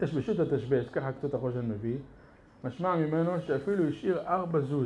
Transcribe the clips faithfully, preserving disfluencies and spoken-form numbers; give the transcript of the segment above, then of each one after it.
תשבשות התשבש, ככה קצת החושן מביא, משמע ממנו שאפילו השאיר ארבע זוז.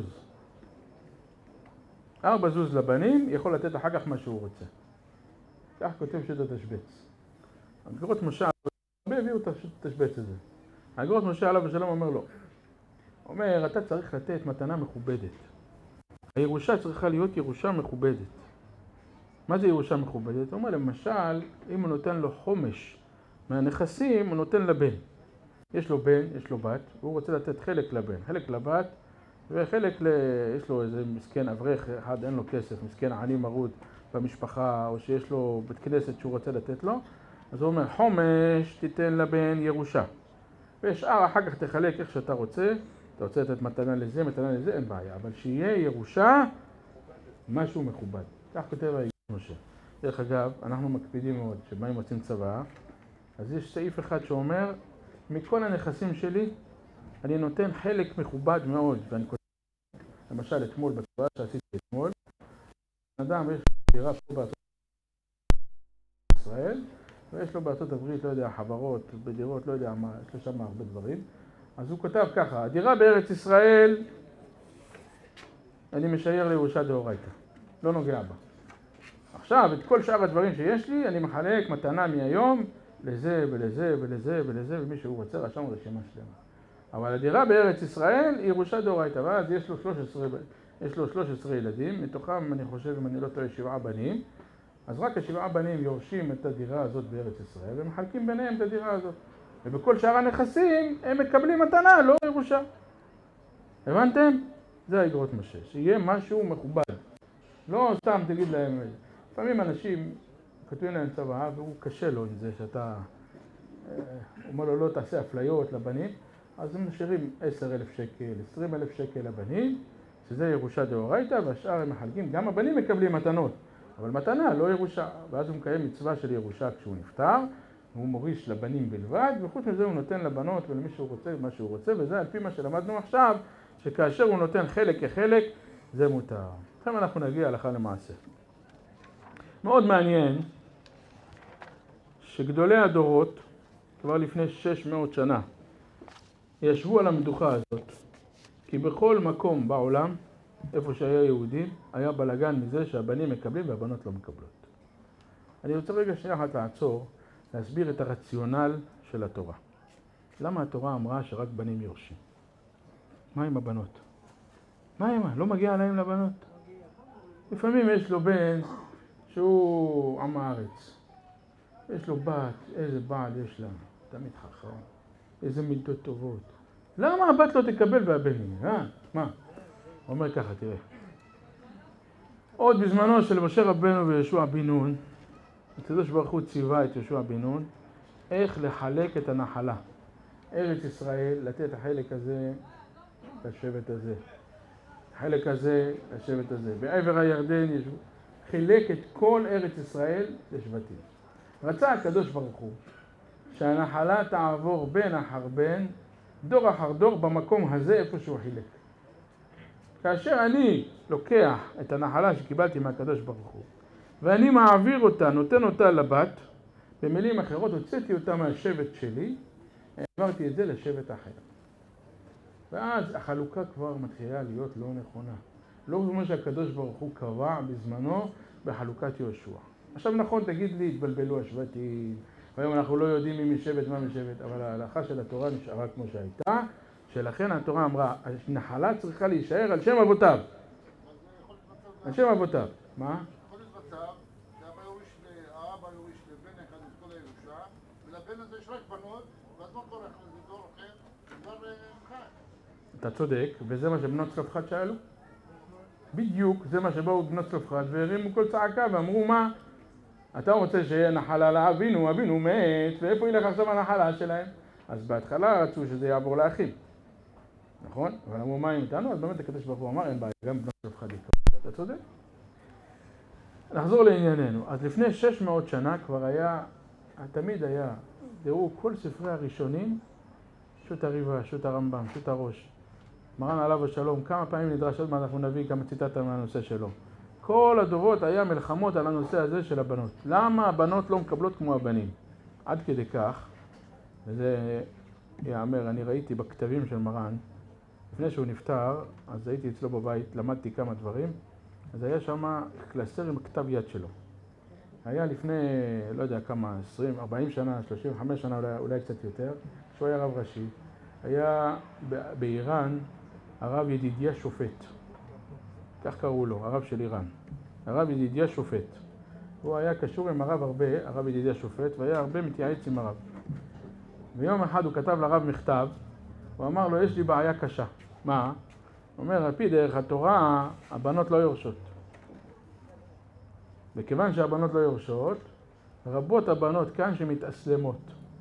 ארבע זוז לבנים, יכול לתת אחר כך מה שהוא רוצה. כך כותב שו"ת התשבץ. אגרות משה, הרבה הביאו את התשבץ הזה. אגרות משה עליו השלום אומר לו, אומר, אתה צריך לתת מתנה מכובדת. הירושה צריכה להיות ירושה מכובדת. מה זה ירושה מכובדת? הוא אומר, למשל, אם הוא נותן לו חומש מהנכסים, הוא נותן לבן. יש לו בן, יש לו בת, והוא רוצה לתת חלק לבן, חלק לבת, וחלק ל... יש לו איזה מסכן אברך, אחד אין לו כסף, מסכן עני מרוד במשפחה, או שיש לו בית כנסת שהוא רוצה לתת לו, אז הוא אומר, חומש תיתן לבן ירושה. ושאר אחר כך תחלק איך שאתה רוצה, אתה רוצה לתת מתנה לזה, מתנה לזה, אין בעיה, אבל שיהיה ירושה, משהו מכובד. כך כותב האגרות משה. דרך אגב, אנחנו מקפידים מאוד, שמה אם רוצים צבא, אז יש סעיף אחד שאומר, מכל הנכסים שלי, אני נותן חלק מכובד מאוד, ואני כותב, למשל אתמול בצבא שעשיתי אתמול, אדם יש לו דירה פה בארצות ישראל, ויש לו בארצות הברית, לא יודע, חברות, בדירות, לא יודע מה, יש לו שם הרבה דברים, אז הוא כותב ככה, הדירה בארץ ישראל, אני משייר לירושה דאורייתא, לא נוגע בה. עכשיו, את כל שאר הדברים שיש לי, אני מחלק מתנה מהיום, לזה ולזה ולזה ולזה, ומי שהוא רוצה רשם רשימה שלמה. אבל הדירה בארץ ישראל היא ירושה דאורייתא, ואז יש לו שלוש עשרה, יש לו שלוש עשרה ילדים, מתוכם אני חושב, אם אני לא טועה, שבעה בנים, אז רק השבעה בנים יורשים את הדירה הזאת בארץ ישראל, ומחלקים ביניהם את הדירה הזאת. ובכל שאר הנכסים הם מקבלים מתנה, לא ירושה. הבנתם? זה האגרות משה, שיהיה משהו מכובד. לא סתם תגיד להם, לפעמים אנשים כותבים להם צבא, והוא קשה לו עם זה שאתה, אומר לו לא תעשה אפליות לבנים, אז הם נשארים עשרת אלפים שקל, עשרים אלף שקל לבנים, שזה ירושה דאורייתא, והשאר הם מחלקים, גם הבנים מקבלים מתנות, אבל מתנה לא ירושה, ואז הוא מקיים מצווה של ירושה כשהוא נפטר, הוא מוריש לבנים בלבד, וחוץ מזה הוא נותן לבנות ולמי שהוא רוצה מה שהוא רוצה, וזה על פי מה שלמדנו עכשיו, שכאשר הוא נותן חלק כחלק, זה מותר. לכן אנחנו נגיע הלכה למעשה. מאוד מעניין שגדולי הדורות, כבר לפני שש מאות שנה, ישבו על המדוכה הזאת, כי בכל מקום בעולם, איפה שהיה יהודים, היה בלגן מזה שהבנים מקבלים והבנות לא מקבלות. אני רוצה רגע שנייה אחת לעצור, להסביר את הרציונל של התורה. למה התורה אמרה שרק בנים יורשים? מה עם הבנות? מה עם? לא מגיע להם לבנות? לפעמים יש לו בן שהוא עם הארץ. יש לו בת, איזה בעל יש לה, תמיד חכם, איזה מידות טובות. למה הבת לא תקבל והבנים? אה? מה? הוא אומר ככה, תראה. עוד בזמנו של משה רבנו וישוע בן נון, הקדוש ברוך הוא ציווה את ישוע בן נון, איך לחלק את הנחלה. ארץ ישראל, לתת החלק הזה לשבט הזה. החלק הזה לשבט הזה. בעבר הירדן ישבו. חילק את כל ארץ ישראל לשבטים. רצה הקדוש ברוך הוא שהנחלה תעבור בין אחר בין, דור אחר דור במקום הזה איפה שהוא חילק. כאשר אני לוקח את הנחלה שקיבלתי מהקדוש ברוך הוא, ואני מעביר אותה, נותן אותה לבת, במילים אחרות הוצאתי אותה מהשבט שלי, העברתי את זה לשבט אחר. ואז החלוקה כבר מתחילה להיות לא נכונה. לא כמו שהקדוש ברוך הוא קבע בזמנו בחלוקת יהושע. עכשיו נכון, תגיד לי, התבלבלו השבטים, והיום אנחנו לא יודעים מי משבט מה משבט, אבל ההלכה של התורה נשארה כמו שהייתה, שלכן התורה אמרה, הנחלה צריכה להישאר על שם אבותיו. על שם אבותיו. מה? יכול להיות מצב שהאבא יוריש לבן אחד את כל הירושה, ולבן הזה יש רק בנות, ואז מה קורה? זה דור אחר, כבר חי. אתה צודק, וזה מה שבנות צלפחד שאלו? בדיוק, זה מה שבאו בנות צלפחד והרימו כל צעקה ואמרו מה? אתה רוצה שיהיה נחלה לאבינו, אבינו מת, ואיפה ילך עכשיו הנחלה שלהם? אז בהתחלה רצו שזה יעבור לאחים, נכון? אבל אמרו מה הם איתנו? אז באמת הקדוש ברוך הוא אמר, אין בעיה, גם בנות צלפחד יקבלו. אתה צודק? נחזור לענייננו. אז לפני שש מאות שנה כבר היה, תמיד היה, תראו, כל ספרי הראשונים, שו"ת הריבה, שו"ת הרמב"ם, שו"ת הראש, מרן עליו השלום, כמה פעמים נדרש עוד מה אנחנו נביא כמה ציטטה מהנושא שלו. כל הדורות היה מלחמות על הנושא הזה של הבנות. למה הבנות לא מקבלות כמו הבנים? עד כדי כך, וזה יאמר, אני ראיתי בכתבים של מרן, לפני שהוא נפטר, אז הייתי אצלו בבית, למדתי כמה דברים, אז היה שם קלסר עם כתב יד שלו. היה לפני, לא יודע כמה, עשרים, ארבעים שנה, שלושים וחמש שנה, אולי, אולי קצת יותר, שהוא היה רב ראשי. היה באיראן הרב ידידיה שופט, כך קראו לו, הרב של איראן. הרב ידידיה שופט. הוא היה קשור עם הרב הרבה, הרב ידידיה שופט, והיה הרבה מתייעץ עם הרב. ויום אחד הוא כתב לרב מכתב, הוא אמר לו, יש לי בעיה קשה. מה? הוא אומר, על פי דרך התורה, הבנות לא יורשות. וכיוון שהבנות לא יורשות, רבות הבנות כאן שמתאסלמות.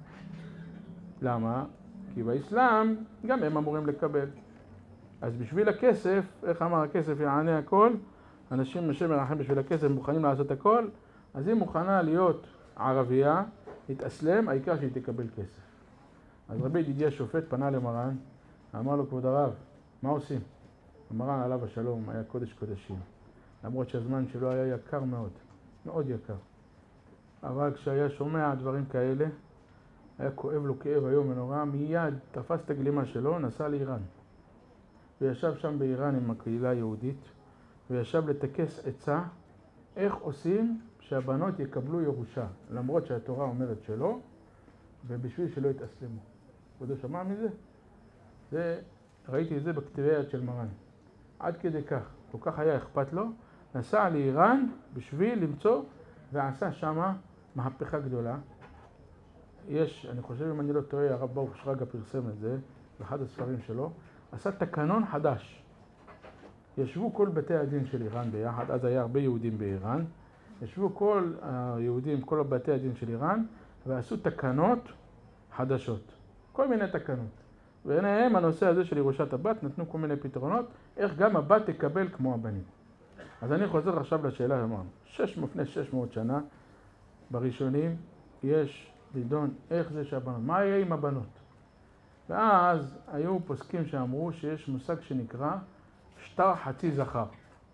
למה? כי באסלאם גם הם אמורים לקבל. אז בשביל הכסף, איך אמר הכסף יענה הכל, אנשים השם מרחם בשביל הכסף מוכנים לעשות הכל, אז היא מוכנה להיות ערבייה, להתאסלם, העיקר שהיא תקבל כסף. אז רבי ידידיה שופט פנה למרן, אמר לו, כבוד הרב, מה עושים? המרן עליו השלום היה קודש קודשים, למרות שהזמן שלו היה יקר מאוד, מאוד יקר. אבל כשהיה שומע דברים כאלה, היה כואב לו כאב היום ונורא, מיד תפס את הגלימה שלו, נסע לאיראן. וישב שם באיראן עם הקהילה היהודית, וישב לטכס עצה איך עושים שהבנות יקבלו ירושה, למרות שהתורה אומרת שלא, ובשביל שלא יתאסלמו. כבודו שמע מזה? זה, ראיתי את זה בכתבי יד של מרן. עד כדי כך, כל כך היה אכפת לו, נסע לאיראן בשביל למצוא, ועשה שמה מהפכה גדולה. יש, אני חושב אם אני לא טועה, הרב ברוך שרגא פרסם את זה, באחד הספרים שלו, עשה תקנון חדש. ישבו כל בתי הדין של איראן ביחד, אז היה הרבה יהודים באיראן, ישבו כל היהודים, כל בתי הדין של איראן, ועשו תקנות חדשות. כל מיני תקנות. ועיניהם הנושא הזה של ירושת הבת נתנו כל מיני פתרונות, איך גם הבת תקבל כמו הבנים. אז אני חוזר עכשיו לשאלה, אמרנו, לפני שש מאות שנה, בראשונים, יש לדון איך זה שהבנות, מה יהיה עם הבנות? ואז היו פוסקים שאמרו שיש מושג שנקרא שטר חצי זכר.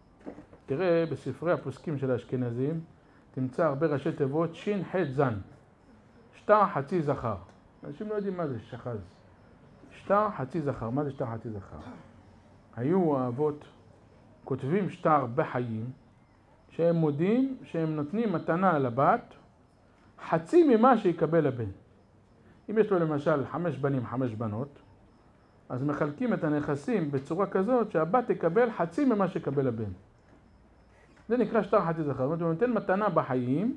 תראה בספרי הפוסקים של האשכנזים, תמצא הרבה ראשי תיבות שין ח' זן. שטר חצי זכר. אנשים לא יודעים מה זה שחז. שטר חצי זכר. מה זה שטר חצי זכר? היו האבות כותבים שטר בחיים, שהם מודים שהם נותנים מתנה לבת, חצי ממה שיקבל הבן. אם יש לו למשל חמש בנים, חמש בנות, אז מחלקים את הנכסים בצורה כזאת שהבת תקבל חצי ממה שקבל הבן. זה נקרא שטר חצי זכר. זאת אומרת, הוא נותן מתנה בחיים,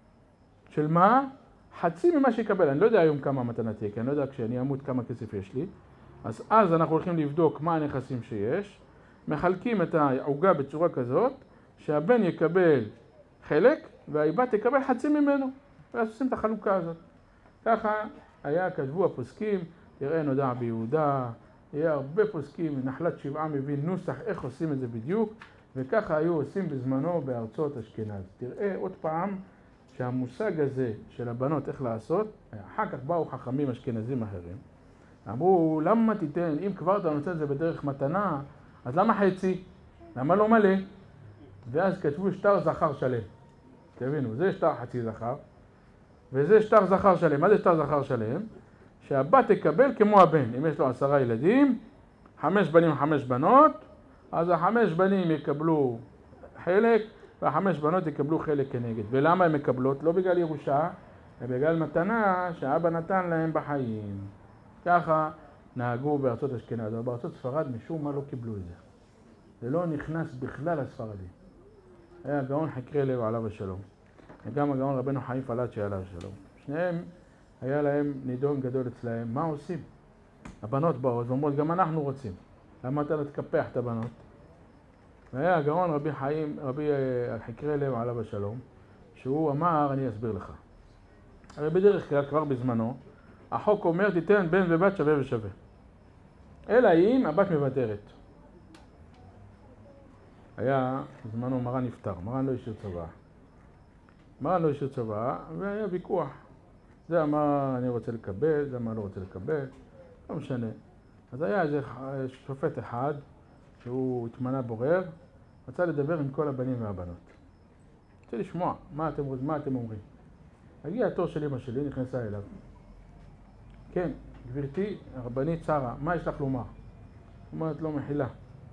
של מה? חצי ממה שיקבל. אני לא יודע היום כמה מתנה תהיה, כי אני לא יודע כשאני אמות כמה כסף יש לי. אז אז אנחנו הולכים לבדוק מה הנכסים שיש, מחלקים את העוגה בצורה כזאת, שהבן יקבל חלק, והבת תקבל חצי ממנו. ואז עושים את החלוקה הזאת. ככה היה, כתבו הפוסקים, תראה נודע ביהודה, היה הרבה פוסקים, נחלת שבעה מבין נוסח איך עושים את זה בדיוק, וככה היו עושים בזמנו בארצות אשכנז. תראה עוד פעם שהמושג הזה של הבנות איך לעשות, אחר כך באו חכמים אשכנזים אחרים, אמרו למה תיתן, אם כבר אתה נותן את זה בדרך מתנה, אז למה חצי? למה לא מלא? ואז כתבו שטר זכר שלם. תבינו, זה שטר חצי זכר, וזה שטר זכר שלם. מה זה שטר זכר שלם? שהבת תקבל כמו הבן. אם יש לו עשרה ילדים, חמש בנים, חמש בנות, אז החמש בנים יקבלו חלק, והחמש בנות יקבלו חלק כנגד. ולמה הן מקבלות? לא בגלל ירושה, אלא בגלל מתנה שהאבא נתן להם בחיים. ככה נהגו בארצות אשכנז, אבל בארצות ספרד משום מה לא קיבלו את זה. זה לא נכנס בכלל לספרדים. היה הגאון חקרי לב עליו השלום. וגם הגאון רבנו חיים פלאצ'י עליו השלום. שניהם היה להם נידון גדול אצלהם. מה עושים? הבנות באות ואומרות, גם אנחנו רוצים. למה אתה לא תקפח את הבנות? והיה הגאון רבי חיים, רבי חקרי לב עליו השלום, שהוא אמר, אני אסביר לך. הרי בדרך כלל כבר בזמנו, החוק אומר, תיתן בן ובת שווה ושווה. אלא אם הבת מוותרת. היה, בזמנו מרן נפטר, מרן לא השאיר צבא. מרן לא השאיר צבא, והיה ויכוח. זה אמר, אני רוצה לקבל, זה אמר, לא רוצה לקבל, לא משנה. אז היה איזה שופט אחד, שהוא התמנה בורר, רצה לדבר עם כל הבנים והבנות. רוצה לשמוע, מה אתם, מה אתם אומרים? הגיע התור של אמא שלי, נכנסה אליו. כן, גברתי, הרבנית שרה, מה יש לך לומר? אומרת לו, מחילה.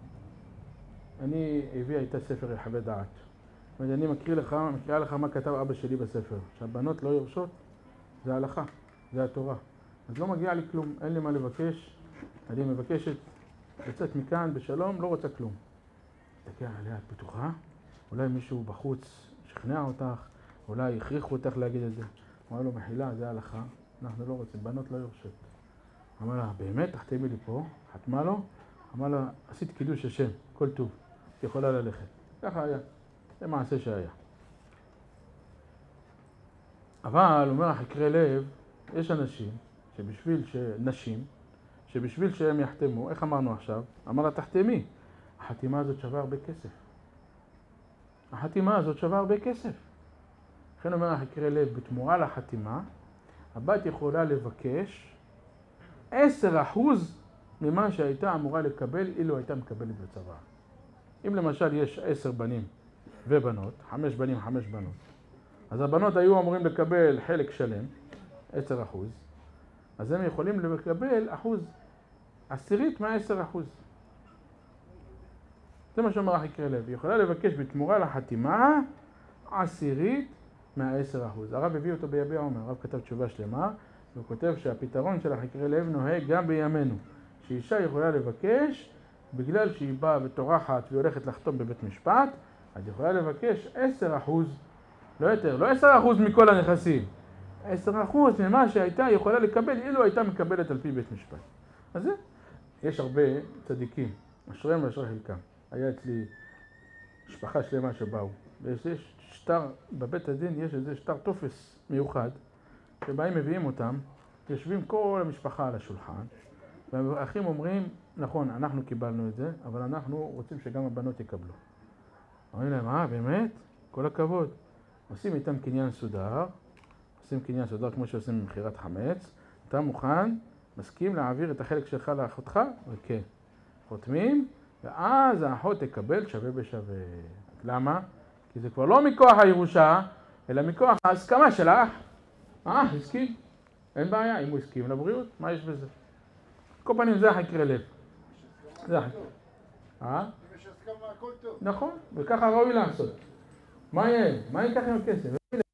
אני הביאה איתה ספר יחווה דעת. זאת אומרת, אני מקריא לך, מקריאה לך מה כתב אבא שלי בספר. שהבנות לא יורשות, זה ההלכה, זה התורה. אז לא מגיע לי כלום, אין לי מה לבקש. אני מבקשת לצאת מכאן בשלום, לא רוצה כלום. תגיע עליה, את בטוחה? אולי מישהו בחוץ שכנע אותך, אולי הכריחו אותך להגיד את זה. אמר לו, מחילה, זה ההלכה, אנחנו לא רוצים, בנות לא יורשות. אמר לה, באמת, תחתמי לי פה, חתמה לו, אמר לה, עשית קידוש השם, כל טוב, את יכולה ללכת. ככה היה, זה מעשה שהיה. אבל, אומר החקרי לב, יש אנשים שבשביל ש... נשים, שבשביל שהם יחתמו, איך אמרנו עכשיו? אמר לה, תחתמי. החתימה הזאת שווה הרבה כסף. החתימה הזאת שווה הרבה כסף. לכן אומר החקרי לב, בתמורה לחתימה, הבת יכולה לבקש עשר אחוז ממה שהייתה אמורה לקבל אילו הייתה מקבלת בצבא. אם למשל יש עשר בנים ובנות, חמש בנים, חמש בנות, אז הבנות היו אמורים לקבל חלק שלם, עשר אחוז, אז הם יכולים לקבל אחוז עשירית מה-עשר אחוז. זה מה שאומר החקרי לב. היא יכולה לבקש בתמורה לחתימה עשירית מה-עשר אחוז. הרב הביא אותו ביביע עומר, הרב כתב תשובה שלמה, והוא כותב שהפתרון של החקרי לב נוהג גם בימינו. שאישה יכולה לבקש, בגלל שהיא באה וטורחת והיא הולכת לחתום בבית משפט, אז היא יכולה לבקש עשר אחוז, לא יותר, לא עשר אחוז מכל הנכסים, עשר אחוז ממה שהייתה יכולה לקבל אילו הייתה מקבלת על פי בית משפט. אז זה, יש הרבה צדיקים, אשריהם ואשרי חלקם. היה אצלי משפחה שלמה שבאו, ויש שטר, בבית הדין יש איזה שטר טופס מיוחד, שבאים מביאים אותם, יושבים כל המשפחה על השולחן, והאחים אומרים, נכון, אנחנו קיבלנו את זה, אבל אנחנו רוצים שגם הבנות יקבלו. אומרים להם, אה, באמת? כל הכבוד. עושים איתם קניין סודר, עושים קניין סודר כמו שעושים במחירת חמץ, אתה מוכן, מסכים להעביר את החלק שלך לאחותך? וכן. חותמים, ואז האחות תקבל שווה בשווה. למה? כי זה כבר לא מכוח הירושה, אלא מכוח ההסכמה של האח. אה, הסכים. אין בעיה, אם הוא הסכים לבריאות, מה יש בזה? כל פנים זה החקרי לב. זה החקרי. אה? אם יש הסכמה, הכל טוב. נכון, וככה ראוי לעשות. מה יהיה? מה ייקח עם הכסף?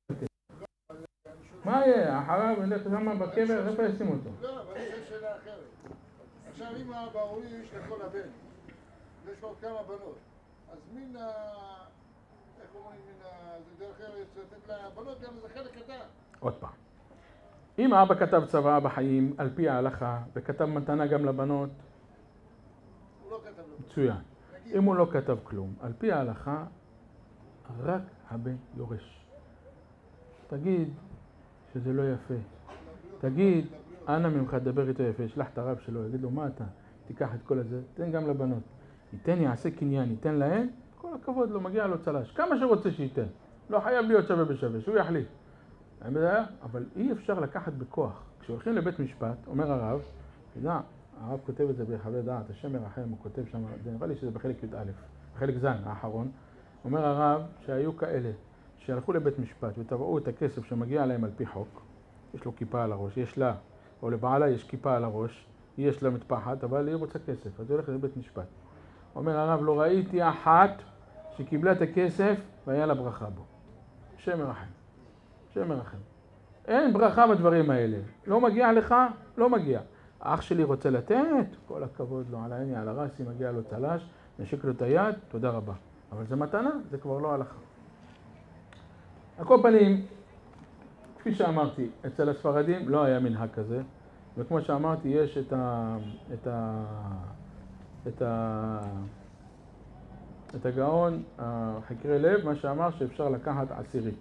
מה יהיה? אחריו ילך שם בקבר, איפה ישים אותו? לא, אבל יש שאלה אחרת. עכשיו אם האבא הוא יש לכל הבן, ויש לו עוד כמה בנות, אז מן ה... איך אומרים? מן ה... זה דרך ארץ לתת לבנות גם איזה חלק קטן. עוד פעם. אם האבא כתב צוואה בחיים על פי ההלכה, וכתב מתנה גם לבנות, הוא לא כתב לבנות. מצוין. אם הוא לא כתב כלום, על פי ההלכה, רק הבן יורש. תגיד שזה לא יפה. תגיד, אנא ממך דבר איתו יפה, שלח את הרב שלו, יגיד לו, מה אתה? תיקח את כל הזה, תן גם לבנות. ייתן, יעשה קניין, ייתן להם, כל הכבוד לו, מגיע לו צלש. כמה שרוצה שייתן. לא חייב להיות שווה בשווה, שהוא יחליט. אבל אי אפשר לקחת בכוח. כשהולכים לבית משפט, אומר הרב, תדע, הרב כותב את זה בחווה דעת, השם מרחם, הוא כותב שם, זה נראה לי שזה בחלק י' א', בחלק ז' האחרון, אומר הרב שהיו כאלה שהלכו לבית משפט וטבעו את הכסף שמגיע להם על פי חוק, יש לו כיפה על הראש, יש לה, או לבעלה יש כיפה על הראש, יש לה מטפחת, אבל היא רוצה כסף, אז היא הולכת לבית משפט. אומר הרב, לא ראיתי אחת שקיבלה את הכסף והיה לה ברכה בו. השם מרחם. השם מרחם. אין ברכה בדברים האלה. לא מגיע לך, לא מגיע. האח שלי רוצה לתת, כל הכבוד לו, על העיני, על הרסי, מגיע לו צלש, נשק לו את היד, תודה רבה. אבל זה מתנה, זה כבר לא הלכה. על כל פנים, כפי שאמרתי, אצל הספרדים לא היה מנהג כזה, וכמו שאמרתי, יש את ה... את ה... את ה... את הגאון, החקרי לב, מה שאמר שאפשר לקחת עשירית.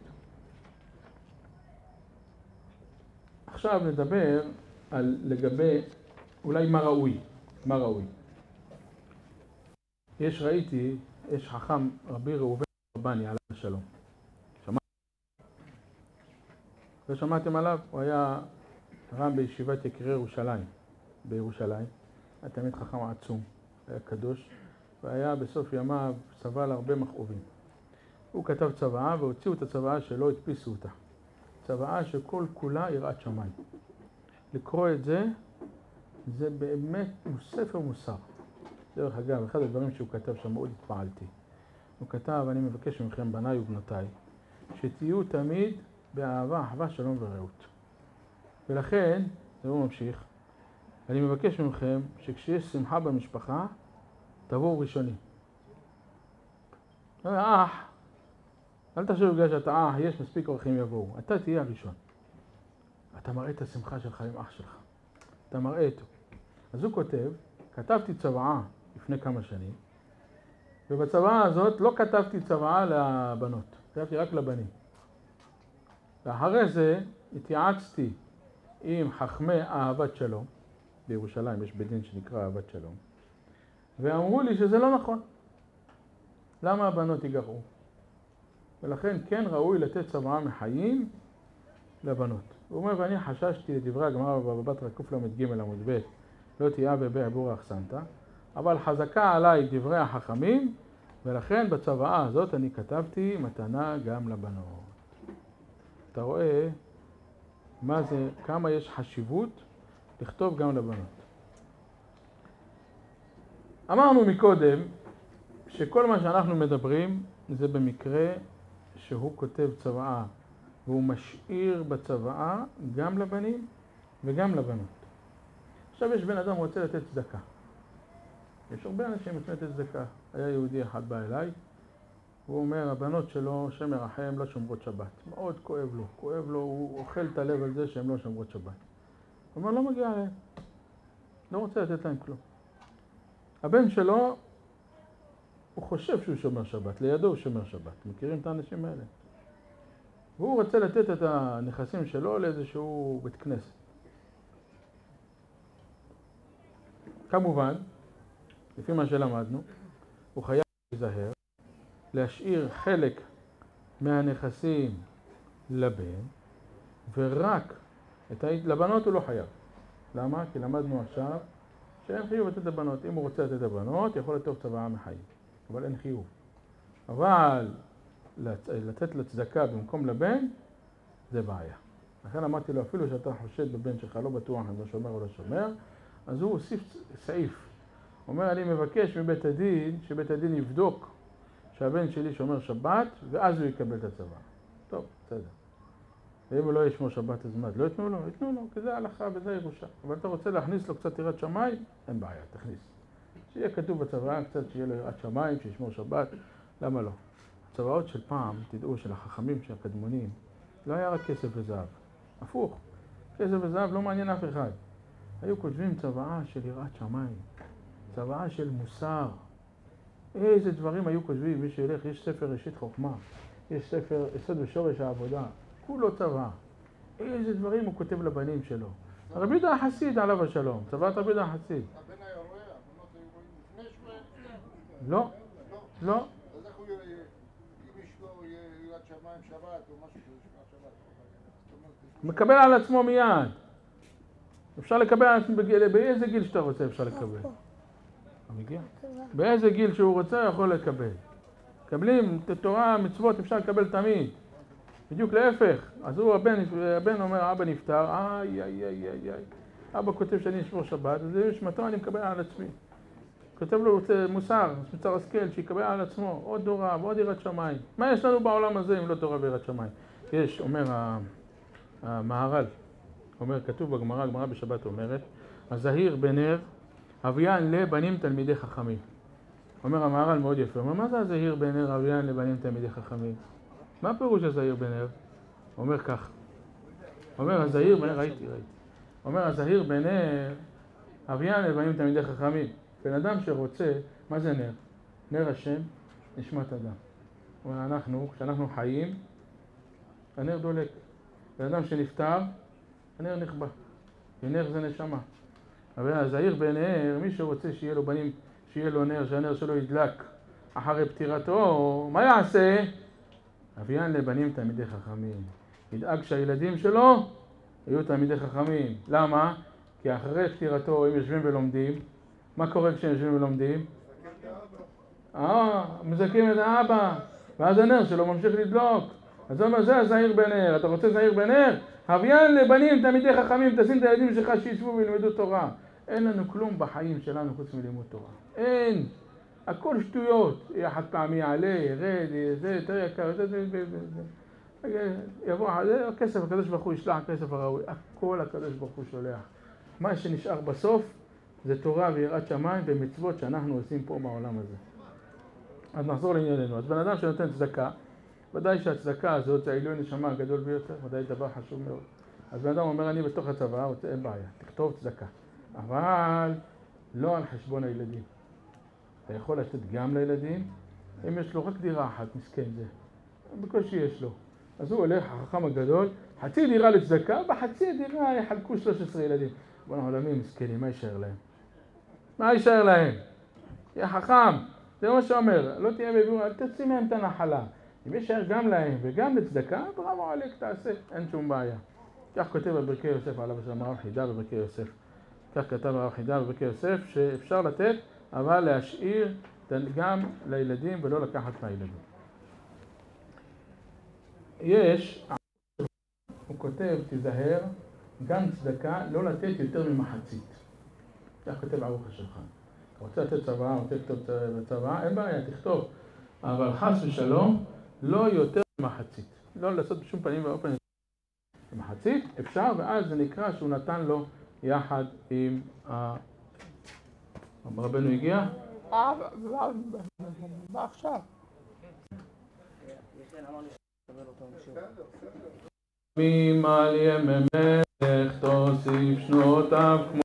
עכשיו נדבר על לגבי אולי מה ראוי, מה ראוי. יש, ראיתי, יש חכם רבי ראובן רבני עליו השלום. שמעתם? לא שמעתם עליו? הוא היה רם בישיבת יקרי ירושלים, בירושלים. היה תמיד חכם עצום, היה קדוש, והיה בסוף ימיו סבל הרבה מכאובים. הוא כתב צוואה והוציאו את הצוואה שלו, הדפיסו אותה. צוואה שכל כולה יראת שמיים. לקרוא את זה זה באמת, הוא ספר מוסר. דרך אגב, אחד הדברים שהוא כתב שם מאוד התפעלתי. הוא כתב, אני מבקש מכם בניי ובנותיי, שתהיו תמיד באהבה, אחווה, שלום ורעות. ולכן, זה הוא ממשיך, אני מבקש מכם שכשיש שמחה במשפחה, תבואו ראשונים. אח, אל תחשוב בגלל שאתה אח, יש מספיק אורחים יבואו. אתה תהיה הראשון. אתה מראה את השמחה שלך עם אח שלך. אתה מראה איתו. אז הוא כותב, כתבתי צוואה לפני כמה שנים, ובצוואה הזאת לא כתבתי צוואה לבנות, כתבתי רק לבנים. ואחרי זה התייעצתי עם חכמי אהבת שלום, בירושלים יש בית דין שנקרא אהבת שלום, ואמרו לי שזה לא נכון. למה הבנות ייגרעו? ולכן כן ראוי לתת צוואה מחיים לבנות. הוא אומר, ואני חששתי לדברי הגמרא בבא בתרא קל"ג עמוד ב', לא תהיה בעבור האחסנתא, אבל חזקה עליי דברי החכמים, ולכן בצוואה הזאת אני כתבתי מתנה גם לבנות. אתה רואה מה זה, כמה יש חשיבות לכתוב גם לבנות. אמרנו מקודם שכל מה שאנחנו מדברים זה במקרה שהוא כותב צוואה והוא משאיר בצוואה גם לבנים וגם לבנות. עכשיו יש בן אדם רוצה לתת צדקה. יש הרבה אנשים רוצים לתת צדקה. היה יהודי אחד בא אליי, הוא אומר, הבנות שלו, שם ירחם, לא שומרות שבת. מאוד כואב לו, כואב לו, הוא אוכל את הלב על זה שהן לא שומרות שבת. הוא אומר, לא מגיע להם, לא רוצה לתת להם כלום. הבן שלו, הוא חושב שהוא שומר שבת, לידו הוא שומר שבת. מכירים את האנשים האלה? והוא רוצה לתת את הנכסים שלו לאיזשהו בית כנסת. כמובן, לפי מה שלמדנו, הוא חייב להיזהר, להשאיר חלק מהנכסים לבן, ורק את ה... לבנות הוא לא חייב. למה? כי למדנו עכשיו שאין חיוב לתת לבנות. אם הוא רוצה לתת לבנות, יכול לכתוב צוואה מחיים, אבל אין חיוב. אבל לתת לצדקה במקום לבן, זה בעיה. לכן אמרתי לו, אפילו שאתה חושד בבן שלך, לא בטוח אם הוא שומר או לא שומר, אז הוא הוסיף סעיף. הוא אומר, אני מבקש מבית הדין, שבית הדין יבדוק שהבן שלי שומר שבת, ואז הוא יקבל את הצוואה. טוב, בסדר. ואם הוא לא ישמור שבת, אז מה? לא יתנו לו? יתנו לו, כי זה הלכה וזה ירושה. אבל אתה רוצה להכניס לו קצת יראת שמיים? אין בעיה, תכניס. שיהיה כתוב בצוואה קצת שיהיה לו יראת שמיים, שישמור שבת, למה לא? הצוואות של פעם, תדעו, של החכמים, של הקדמונים, לא היה רק כסף וזהב. הפוך, כסף וזהב לא מעניין אף אחד. היו כותבים צוואה של יראת שמיים, צוואה של מוסר. איזה דברים היו כותבים, מי שילך, יש ספר ראשית חוכמה, יש ספר יסוד ושורש העבודה, כולו צוואה. איזה דברים הוא כותב לבנים שלו. רבי יהודה החסיד עליו השלום, צוואת רבי יהודה החסיד. הבן היה רואה, הבנות היו רואים לפני שבועיים? לא, לא. אז איך הוא יראה, אם יש לו יראת שמיים שבת או משהו שהוא ישמע שבת? הוא מקבל על עצמו מיד. אפשר לקבל על עצמו בגיל, באיזה גיל שאתה רוצה אפשר לקבל. מגיע? באיזה גיל שהוא רוצה יכול לקבל. מקבלים תורה, מצוות, אפשר לקבל תמיד. בדיוק להפך. אז הוא, הבן, הבן אומר, אבא נפטר, איי, איי, איי, איי, איי. אבא כותב שאני אשמור שבת, אז יש מתנה, אני מקבל על עצמי. כותב לו מוסר, מוסר השכל, שיקבל על עצמו עוד תורה ועוד יראת שמיים. מה יש לנו בעולם הזה אם לא תורה ויראת שמיים? יש, אומר המהר"ל, אומר, כתוב בגמרא, הגמרא בשבת אומרת, הזהיר בנר, אביין לבנים תלמידי חכמים. אומר המהר"ל מאוד יפה, אומר, מה זה הזהיר בנר, אביין לבנים תלמידי חכמים? מה הפירוש הזהיר בנר? אומר כך, אומר הזהיר בנר, ראיתי, ראיתי. אומר הזהיר בנר, אביין לבנים תלמידי חכמים. בן אדם שרוצה, מה זה נר? נר השם, נשמת אדם. אומר, אנחנו, כשאנחנו חיים, הנר דולק. בן אדם שנפטר, הנר נכבה. ונר זה נשמה. אבל הזהיר בנר, מי שרוצה שיהיה לו בנים, שיהיה לו נר, שהנר שלו ידלק אחרי פטירתו, מה יעשה? אביין לבנים תלמידי חכמים. ידאג שהילדים שלו יהיו תלמידי חכמים. למה? כי אחרי פטירתו הם יושבים ולומדים. מה קורה כשהם יושבים ולומדים? אה, מזכים את האבא. ואז הנר שלו ממשיך לדלוק. אז הוא אומר, זה הזהיר בנר. אתה רוצה זהיר בנר? אביין לבנים תלמידי חכמים, תשים את הילדים שלך שישבו וילמדו תורה. אין לנו כלום בחיים שלנו חוץ מלימוד תורה. אין. הכל שטויות. יהיה חד פעמי יעלה, ירד, זה יותר יקר, זה, זה, זה, זה. יבוא, זה הכסף, הקדוש ברוך הוא ישלח הכסף הראוי. הכל הקדוש ברוך הוא שולח. מה שנשאר בסוף זה תורה ויראת שמיים ומצוות שאנחנו עושים פה בעולם הזה. אז נחזור לענייננו. אז בן אדם שנותן צדקה, ודאי שהצדקה הזאת זה העילוי נשמה הגדול ביותר, ודאי דבר חשוב מאוד. אז בן אדם אומר, אני בתוך הצבא, רוצה, אין בעיה, תכתוב צדקה. אבל לא על חשבון הילדים. אתה יכול לתת גם לילדים, אם יש לו רק דירה אחת, מסכן זה. בקושי יש לו. אז הוא הולך, החכם הגדול, חצי דירה לצדקה, בחצי דירה יחלקו שלושה עשר ילדים. בוא נעולמים, מסכנים, מה יישאר להם? מה יישאר להם? יא חכם, זה מה שאומר, לא תהיה בבירור, אל תוציא מהם את הנחלה. אם יישאר גם להם וגם לצדקה, בראבו עליק תעשה, אין שום בעיה. כך כותב בברכי יוסף, עליו השלום הרב חידה בברכי יוסף. כך כתב הרב חידה בברכי יוסף, שאפשר לתת, אבל להשאיר גם לילדים ולא לקחת מהילדים. יש, הוא כותב, תיזהר, גם צדקה, לא לתת יותר ממחצית. כך כותב ערוך השולחן. רוצה לתת צבא, רוצה לכתוב בצבא, אין בעיה, תכתוב. אבל חס ושלום, לא יותר ממחצית. לא לעשות בשום פנים ואופן מחצית, אפשר, ואז זה נקרא שהוא נתן לו יחד עם ה... רבנו הגיע? מה עכשיו? ממעל ימי מלך תוסיף שנותיו כמו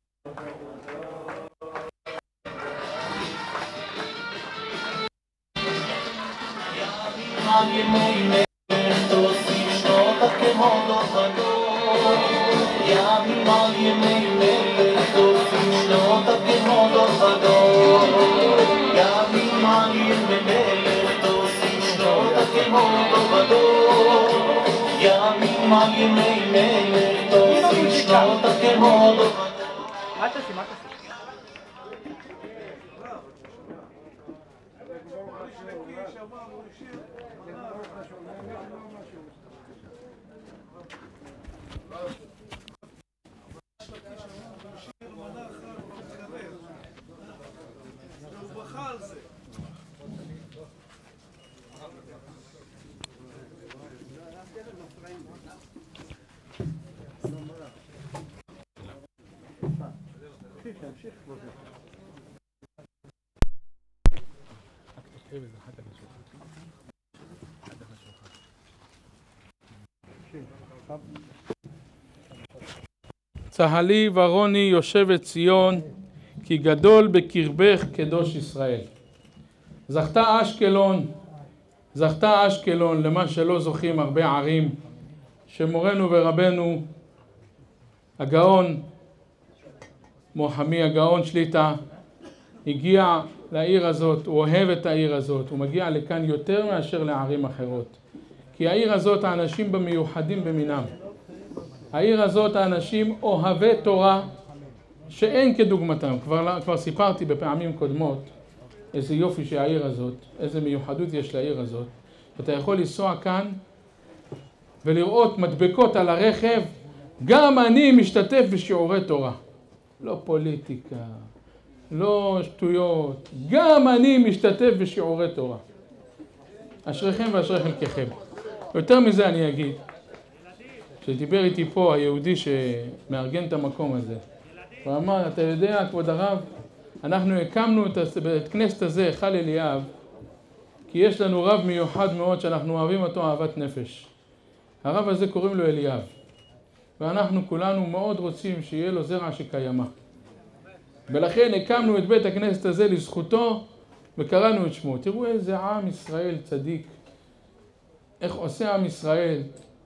ממעל ימי מלך תוסיף שנותיו כמו דור יא ממעל ימי מלך תוסיף שנותיו כמו דור יא ממעל ימי מלך תוסיף שנותיו כמו דור יא ממעל ימי מלך תוסיף שנותיו כמו דור. מה תעשי? מה תעשי? צהלי ורוני יושבת ציון, כי גדול בקרבך קדוש ישראל. זכתה אשקלון, זכתה אשקלון למה שלא זוכים הרבה ערים, שמורנו ורבנו הגאון מוחמי הגאון שליטה הגיע לעיר הזאת, הוא אוהב את העיר הזאת, הוא מגיע לכאן יותר מאשר לערים אחרות. כי העיר הזאת האנשים במיוחדים במינם. העיר הזאת האנשים אוהבי תורה שאין כדוגמתם. כבר, כבר סיפרתי בפעמים קודמות איזה יופי שהעיר הזאת, איזה מיוחדות יש לעיר הזאת. אתה יכול לנסוע כאן ולראות מדבקות על הרכב, גם אני משתתף בשיעורי תורה. לא פוליטיקה, לא שטויות, גם אני משתתף בשיעורי תורה. אשריכם ואשרי חלקכם. יותר מזה אני אגיד, שדיבר איתי פה היהודי שמארגן את המקום הזה, הוא אמר, אתה יודע כבוד הרב, אנחנו הקמנו את בית כנסת הזה, היכל אליאב, כי יש לנו רב מיוחד מאוד שאנחנו אוהבים אותו אהבת נפש. הרב הזה קוראים לו אליאב, ואנחנו כולנו מאוד רוצים שיהיה לו זרע שקיימה. ולכן הקמנו את בית הכנסת הזה לזכותו וקראנו את שמו. תראו איזה עם ישראל צדיק, איך עושה עם ישראל,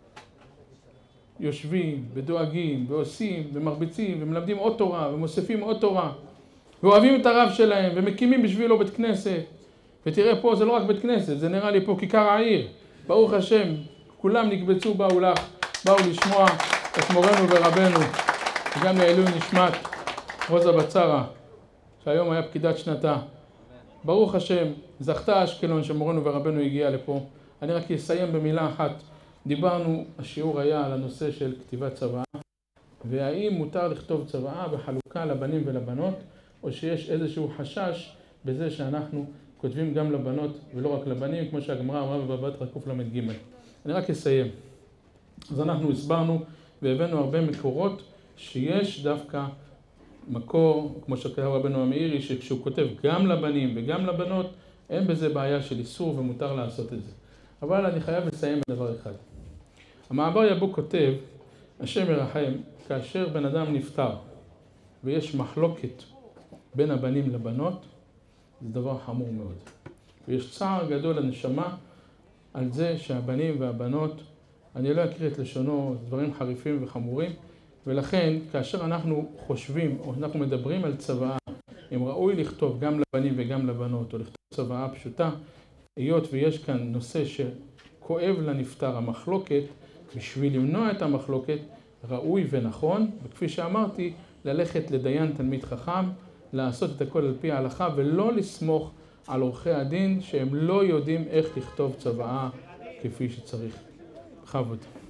יושבים ודואגים ועושים ומרביצים ומלמדים עוד תורה ומוסיפים עוד תורה ואוהבים את הרב שלהם ומקימים בשבילו בית כנסת. ותראה פה זה לא רק בית כנסת, זה נראה לי פה כיכר העיר. ברוך השם, כולם נקבצו, באו לך, באו לשמוע את מורנו ורבנו, וגם לעילוי נשמת רוזה בצרה, שהיום היה פקידת שנתה. ברוך השם, זכתה אשקלון שמורנו ורבנו הגיע לפה. אני רק אסיים במילה אחת. דיברנו, השיעור היה על הנושא של כתיבת צוואה, והאם מותר לכתוב צוואה בחלוקה לבנים ולבנות, או שיש איזשהו חשש בזה שאנחנו כותבים גם לבנות ולא רק לבנים, כמו שהגמרא אמרה בבבא בתרא קל"ג. אני רק אסיים. אז אנחנו הסברנו והבאנו הרבה מקורות שיש דווקא מקור, כמו שכתב רבנו המאירי, שכשהוא כותב גם לבנים וגם לבנות, אין בזה בעיה של איסור ומותר לעשות את זה. אבל אני חייב לסיים בדבר אחד. המעבר יבוא כותב, השם ירחם, כאשר בן אדם נפטר ויש מחלוקת בין הבנים לבנות, זה דבר חמור מאוד. ויש צער גדול לנשמה על זה שהבנים והבנות, אני לא אקריא את לשונו, דברים חריפים וחמורים, ולכן כאשר אנחנו חושבים או אנחנו מדברים על צוואה, אם ראוי לכתוב גם לבנים וגם לבנות, או לכתוב צוואה פשוטה, היות ויש כאן נושא שכואב לנפטר המחלוקת, בשביל למנוע את המחלוקת, ראוי ונכון, וכפי שאמרתי, ללכת לדיין תלמיד חכם, לעשות את הכל על פי ההלכה, ולא לסמוך על עורכי הדין שהם לא יודעים איך לכתוב צוואה כפי שצריך. בכבוד.